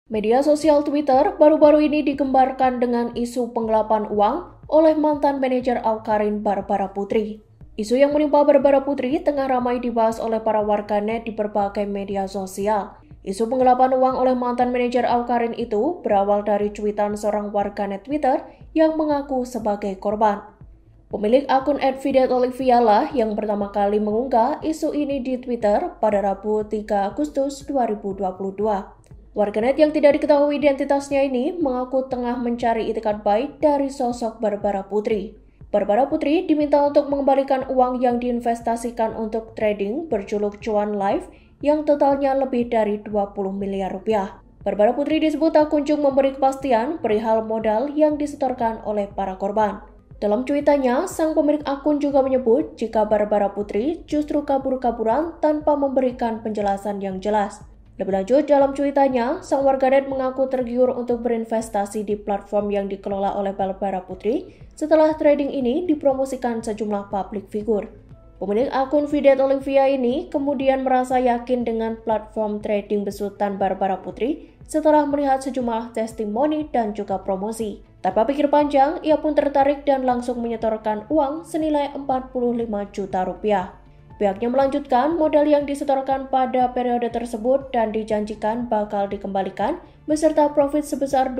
Media sosial Twitter baru-baru ini digembarkan dengan isu penggelapan uang oleh mantan manajer Awkarin Barbara Putri. Isu yang menimpa Barbara Putri tengah ramai dibahas oleh para warganet di berbagai media sosial. Isu penggelapan uang oleh mantan manajer Awkarin itu berawal dari cuitan seorang warganet Twitter yang mengaku sebagai korban. Pemilik akun @videt_olivia lah yang pertama kali mengunggah isu ini di Twitter pada Rabu 3 Agustus 2022. Warganet yang tidak diketahui identitasnya ini mengaku tengah mencari itikat baik dari sosok Barbara Putri. Barbara Putri diminta untuk mengembalikan uang yang diinvestasikan untuk trading berjuluk Cuan Live yang totalnya lebih dari 20 miliar rupiah. Barbara Putri disebut tak kunjung memberi kepastian perihal modal yang disetorkan oleh para korban. Dalam cuitannya, sang pemilik akun juga menyebut jika Barbara Putri justru kabur-kaburan tanpa memberikan penjelasan yang jelas. Lebih lanjut, dalam cuitannya, sang warganet mengaku tergiur untuk berinvestasi di platform yang dikelola oleh Barbara Putri setelah trading ini dipromosikan sejumlah publik figur. Pemilik akun Videt_olivia ini kemudian merasa yakin dengan platform trading besutan Barbara Putri setelah melihat sejumlah testimoni dan juga promosi. Tanpa pikir panjang, ia pun tertarik dan langsung menyetorkan uang senilai 45 juta rupiah. Pihaknya melanjutkan modal yang disetorkan pada periode tersebut dan dijanjikan bakal dikembalikan beserta profit sebesar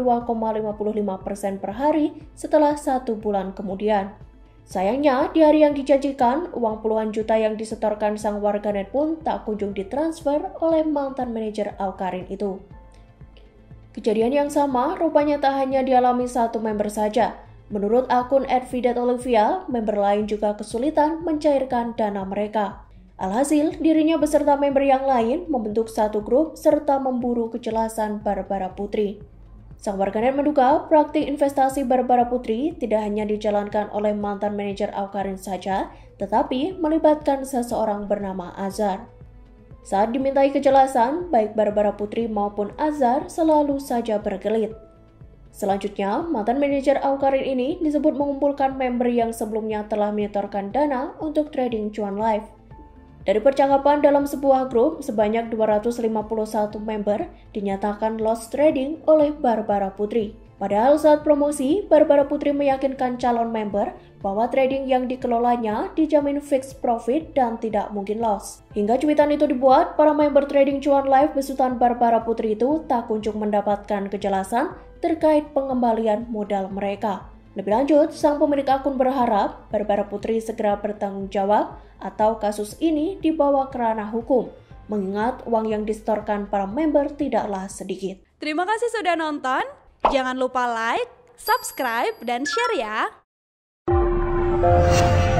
2,55% per hari setelah 1 bulan kemudian. Sayangnya, di hari yang dijanjikan, uang puluhan juta yang disetorkan sang warganet pun tak kunjung ditransfer oleh mantan manajer Awkarin itu. Kejadian yang sama rupanya tak hanya dialami satu member saja. Menurut akun @videt_olivia, member lain juga kesulitan mencairkan dana mereka. Alhasil, dirinya beserta member yang lain membentuk satu grup serta memburu kejelasan Barbara Putri. Sang warganet menduga praktik investasi Barbara Putri tidak hanya dijalankan oleh mantan manajer Awkarin saja, tetapi melibatkan seseorang bernama Azhar. Saat dimintai kejelasan, baik Barbara Putri maupun Azhar selalu saja berkelit. Selanjutnya, mantan manajer Awkarin ini disebut mengumpulkan member yang sebelumnya telah menyetorkan dana untuk trading Cuan Live. Dari percakapan dalam sebuah grup, sebanyak 251 member dinyatakan lost trading oleh Barbara Putri. Padahal saat promosi, Barbara Putri meyakinkan calon member bahwa trading yang dikelolanya dijamin fixed profit dan tidak mungkin loss. Hingga cuitan itu dibuat, para member trading Cuan Live besutan Barbara Putri itu tak kunjung mendapatkan kejelasan terkait pengembalian modal mereka. Lebih lanjut, sang pemilik akun berharap Barbara Putri segera bertanggung jawab atau kasus ini dibawa ke ranah hukum, mengingat uang yang disetorkan para member tidaklah sedikit. Terima kasih sudah nonton. Jangan lupa like, subscribe, dan share ya.